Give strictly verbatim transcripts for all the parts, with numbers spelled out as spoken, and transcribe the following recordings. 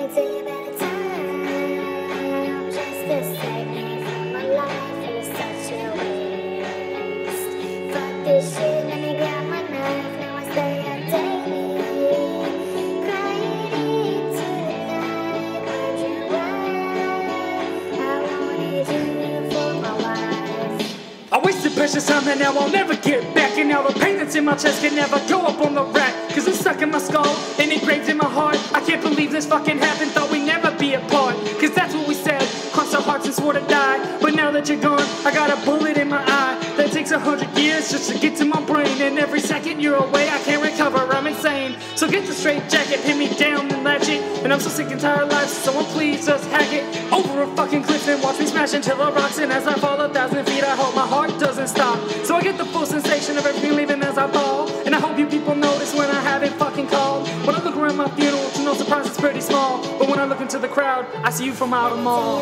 me tell you about a time, just a second from my life, it was such a waste. Fuck this shit, let me grab my knife, now I stay up daily, crying into the night, wondering why I wanted you for my wife. I wasted precious time that now I'll never get back, and now the pain that's in my chest can never go up on the rack, cause it's stuck in my skull and engraved in my heart. I can't believe this fucking happened, thought we'd never be apart, cause that's what we said, crossed our hearts and swore to die. But now that you're gone, I got a bullet in my eye that takes a hundred years just to get to my brain, and every second you're away I can't recover, I'm insane. So get the straight jacket, pin me down and latch it, and I'm so sick and tired of life, so someone please just hack it over a fucking cliff and watch me smash into the rocks. And as I fall a thousand feet, I hope my heart doesn't stop, so I get the full sensation of everything leaving as I fall. And I hope you people notice when I haven't fucking called. When I look around my funeral, to no surprise it's pretty small, but when I look into the crowd, I see you from out of mall.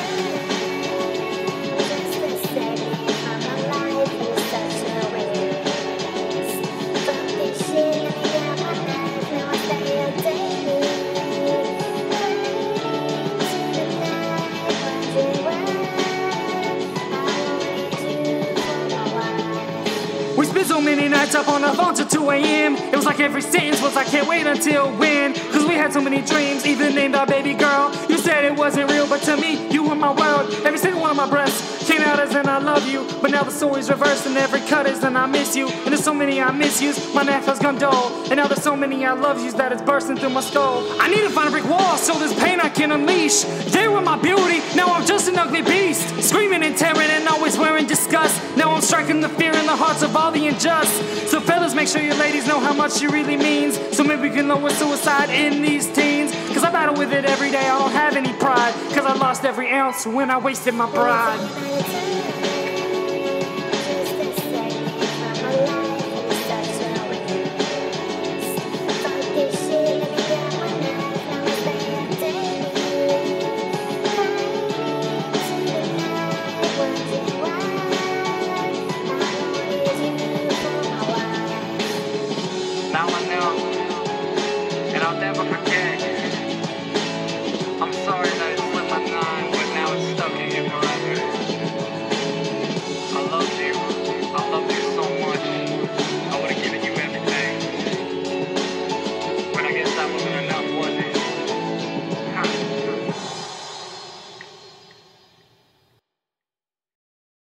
We spent so many nights up on the phone till two A M It was like every sentence was I can't wait until when, cause we had so many dreams, even named our baby girl. You said it wasn't real, but to me, you were my world. Every single one of my breaths came out as an I love you, but now the story's reversed and every cut is an I miss you. And there's so many I miss yous, my knife has gone dull, and now there's so many I love yous that it's bursting through my skull. I need to find a brick wall so this pain I can unleash. There with my beauty, now I'm just an ugly beast, screaming and tearing and always wearing disgust. Now I'm striking the fear in the hearts of all the unjust. So fellas, make sure your ladies know how much she really means, so maybe we can lower suicide in these teens, cause I battle with it every day, I don't have any pride, cause I lost every ounce when I wasted my bride.